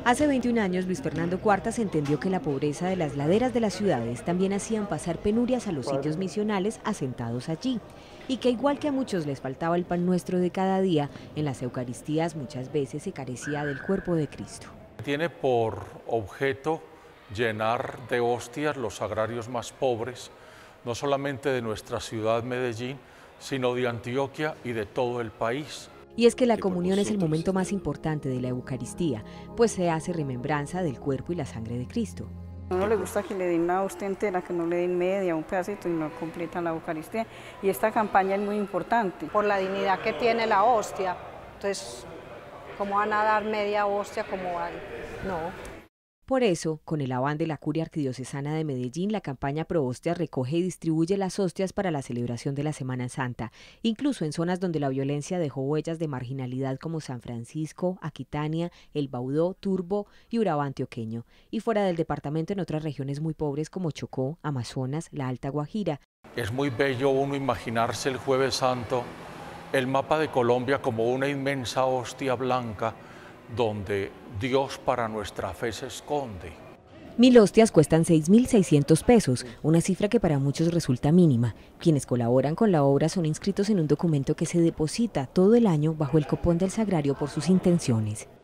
Hace 21 años, Luis Fernando Cuartas entendió que la pobreza de las laderas de las ciudades también hacían pasar penurias a los sitios misionales asentados allí, y que igual que a muchos les faltaba el pan nuestro de cada día, en las Eucaristías muchas veces se carecía del cuerpo de Cristo. Tiene por objeto llenar de hostias los sagrarios más pobres, no solamente de nuestra ciudad Medellín, sino de Antioquia y de todo el país. Y es que la comunión es el momento más importante de la Eucaristía, pues se hace remembranza del cuerpo y la sangre de Cristo. A uno le gusta que le den una hostia entera, que no le den media, un pedacito y no completan la Eucaristía. Y esta campaña es muy importante. Por la dignidad que tiene la hostia, entonces, ¿cómo van a dar media hostia como van? No. Por eso, con el aván de la Curia Arquidiocesana de Medellín, la campaña Pro Hostias recoge y distribuye las hostias para la celebración de la Semana Santa, incluso en zonas donde la violencia dejó huellas de marginalidad como San Francisco, Aquitania, El Baudó, Turbo y Urabá antioqueño, y fuera del departamento en otras regiones muy pobres como Chocó, Amazonas, la Alta Guajira. Es muy bello uno imaginarse el Jueves Santo, el mapa de Colombia como una inmensa hostia blanca, donde Dios para nuestra fe se esconde. 1000 hostias cuestan 6.600 pesos, una cifra que para muchos resulta mínima. Quienes colaboran con la obra son inscritos en un documento que se deposita todo el año bajo el copón del sagrario por sus intenciones.